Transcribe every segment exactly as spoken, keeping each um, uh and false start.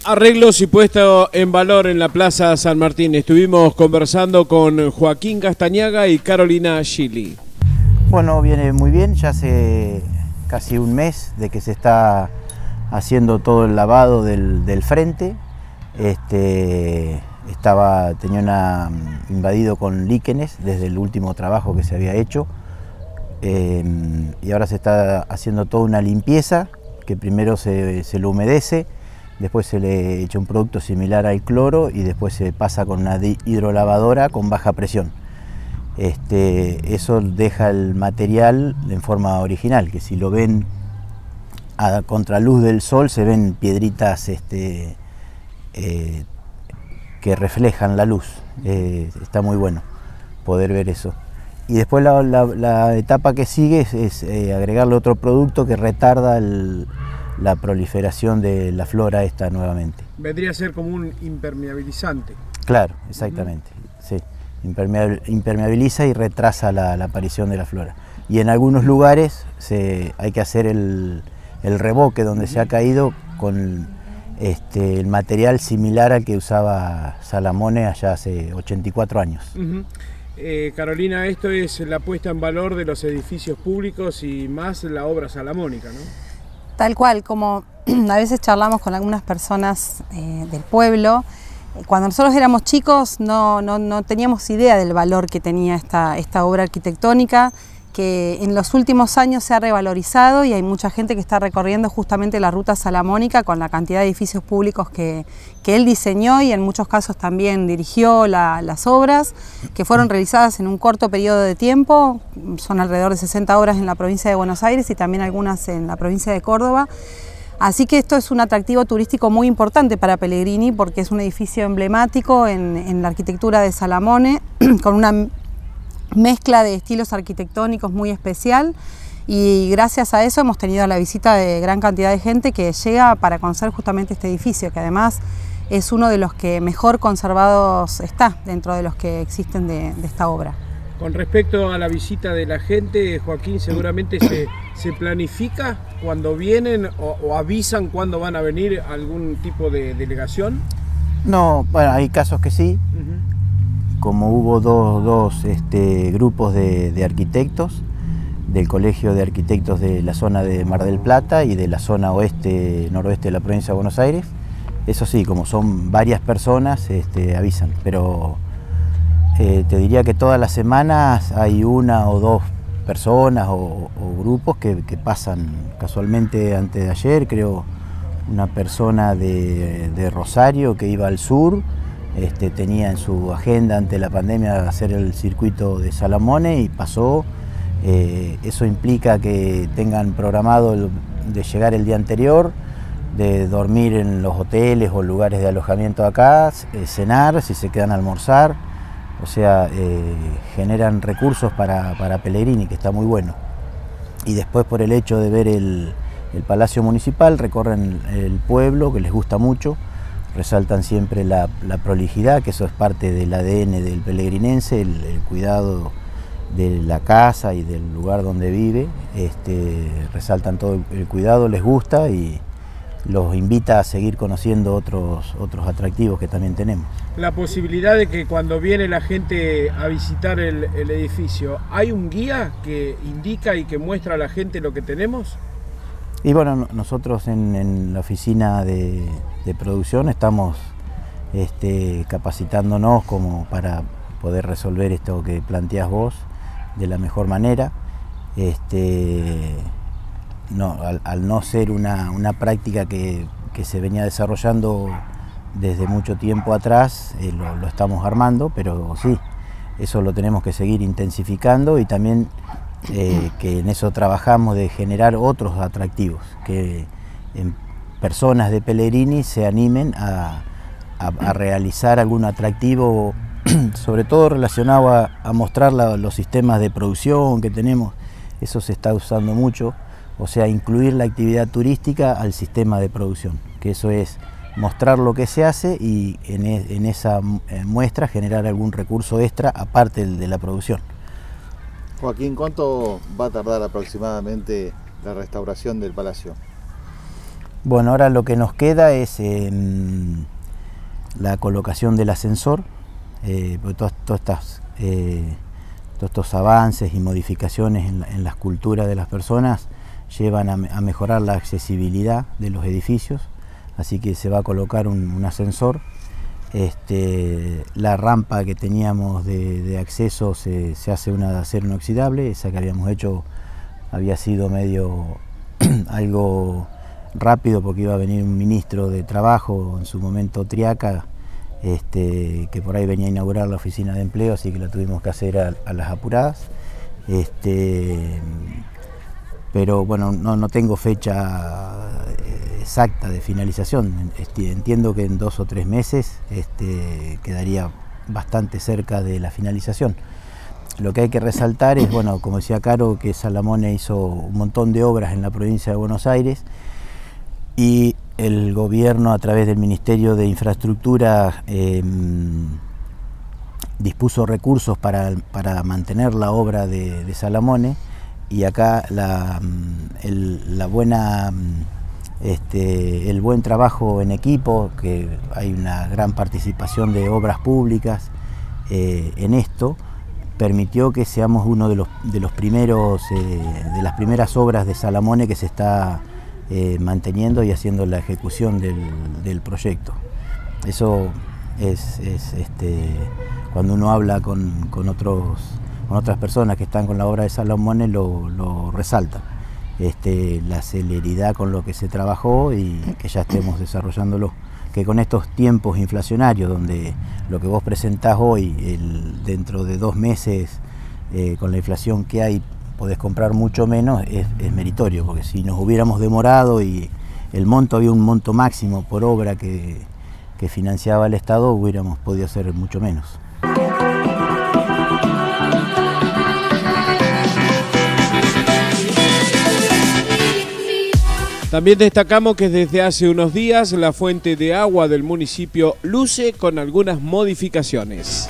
Arreglos y puesto en valor en la Plaza San Martín. Estuvimos conversando con Joaquín Castañaga y Carolina Gili. Bueno, viene muy bien, ya hace casi un mes de que se está haciendo todo el lavado del, del frente. Este, estaba, tenía una, invadido con líquenes desde el último trabajo que se había hecho. Eh, y ahora se está haciendo toda una limpieza, que primero se, se lo humedece, después se le echa un producto similar al cloro y después se pasa con una hidrolavadora con baja presión. Este, eso deja el material en forma original, que si lo ven a contraluz del sol se ven piedritas este, eh, que reflejan la luz. Eh, está muy bueno poder ver eso. Y después la, la, la etapa que sigue es, es eh, agregarle otro producto que retarda el, la proliferación de la flora esta nuevamente. Vendría a ser como un impermeabilizante. Claro, exactamente. Uh-huh. Sí, impermeabiliza y retrasa la, la aparición de la flora. Y en algunos lugares se, hay que hacer el, el revoque donde uh-huh. se ha caído con este, el material similar al que usaba Salamone allá hace ochenta y cuatro años. Uh-huh. Eh, Carolina, esto es la puesta en valor de los edificios públicos y más la obra salamónica, ¿no? Tal cual, como a veces charlamos con algunas personas eh, del pueblo, cuando nosotros éramos chicos no, no, no teníamos idea del valor que tenía esta, esta obra arquitectónica, que en los últimos años se ha revalorizado y hay mucha gente que está recorriendo justamente la ruta salamónica con la cantidad de edificios públicos que, que él diseñó y en muchos casos también dirigió la, las obras, que fueron realizadas en un corto periodo de tiempo. Son alrededor de sesenta obras en la provincia de Buenos Aires y también algunas en la provincia de Córdoba. Así que esto es un atractivo turístico muy importante para Pellegrini porque es un edificio emblemático en, en la arquitectura de Salamone, con una mezcla de estilos arquitectónicos muy especial, y gracias a eso hemos tenido la visita de gran cantidad de gente que llega para conocer justamente este edificio, que además es uno de los que mejor conservados está dentro de los que existen de, de esta obra. Con respecto a la visita de la gente, Joaquín, seguramente se, se planifica cuando vienen o, o avisan cuándo van a venir algún tipo de delegación. No, bueno, hay casos que sí. Uh-huh. Como hubo dos, dos este, grupos de, de arquitectos, del Colegio de Arquitectos de la zona de Mar del Plata y de la zona oeste, noroeste de la provincia de Buenos Aires, eso sí, como son varias personas, este, avisan, pero eh, te diría que todas las semanas hay una o dos personas o, o grupos que, que pasan. Casualmente antes de ayer, creo, una persona de, de Rosario que iba al sur, Este, tenía en su agenda ante la pandemia hacer el circuito de Salamone y pasó. Eh, eso implica que tengan programado el, de llegar el día anterior, de dormir en los hoteles o lugares de alojamiento acá, eh, cenar, si se quedan a almorzar. O sea, eh, generan recursos para, para Pellegrini, que está muy bueno. Y después, por el hecho de ver el, el Palacio Municipal, recorren el pueblo, que les gusta mucho. Resaltan siempre la, la prolijidad, que eso es parte del A D N del pellegrinense, el, el cuidado de la casa y del lugar donde vive. Este, resaltan todo el, el cuidado, les gusta y los invita a seguir conociendo otros, otros atractivos que también tenemos. La posibilidad de que cuando viene la gente a visitar el, el edificio, ¿hay un guía que indica y que muestra a la gente lo que tenemos? Y bueno, nosotros en, en la oficina de, de producción estamos este, capacitándonos como para poder resolver esto que planteás vos de la mejor manera. Este, no, al, al no ser una, una práctica que, que se venía desarrollando desde mucho tiempo atrás, eh, lo, lo estamos armando, pero sí, eso lo tenemos que seguir intensificando y también Eh, que en eso trabajamos, de generar otros atractivos, que en personas de Pellegrini se animen a, a, a realizar algún atractivo, sobre todo relacionado a, a mostrar la, los sistemas de producción que tenemos. Eso se está usando mucho, o sea, incluir la actividad turística al sistema de producción, que eso es mostrar lo que se hace y en, en esa muestra generar algún recurso extra aparte de la producción. Joaquín, ¿cuánto va a tardar aproximadamente la restauración del palacio? Bueno, ahora lo que nos queda es eh, la colocación del ascensor, eh, todas, todas estas, eh, todos estos avances y modificaciones en la, en la escultura de las personas llevan a, a mejorar la accesibilidad de los edificios, así que se va a colocar un, un ascensor. Este, la rampa que teníamos de, de acceso se, se hace una de acero inoxidable, esa que habíamos hecho había sido medio algo rápido porque iba a venir un ministro de trabajo, en su momento Triaca, este, que por ahí venía a inaugurar la oficina de empleo, así que la tuvimos que hacer a, a las apuradas. Este, pero bueno, no, no tengo fecha exacta de finalización. Entiendo que en dos o tres meses este, quedaría bastante cerca de la finalización. Lo que hay que resaltar es, bueno, como decía Caro, que Salamone hizo un montón de obras en la provincia de Buenos Aires y el gobierno, a través del Ministerio de Infraestructura, eh, dispuso recursos para, para mantener la obra de, de Salamone, y acá la, el, la buena, este, el buen trabajo en equipo, que hay una gran participación de obras públicas eh, en esto, permitió que seamos uno de los, de los primeros, eh, de las primeras obras de Salamone que se está eh, manteniendo y haciendo la ejecución del, del proyecto. Eso es, es este, cuando uno habla con, con, otros, con otras personas que están con la obra de Salamone, lo, lo resalta. Este, la celeridad con lo que se trabajó y que ya estemos desarrollándolo. Que con estos tiempos inflacionarios, donde lo que vos presentás hoy, el, dentro de dos meses, eh, con la inflación que hay, podés comprar mucho menos, es, es meritorio, porque si nos hubiéramos demorado y el monto, había un monto máximo por obra que, que financiaba el Estado, hubiéramos podido hacer mucho menos. También destacamos que desde hace unos días la fuente de agua del municipio luce con algunas modificaciones.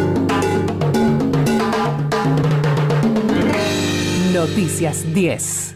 Noticias diez.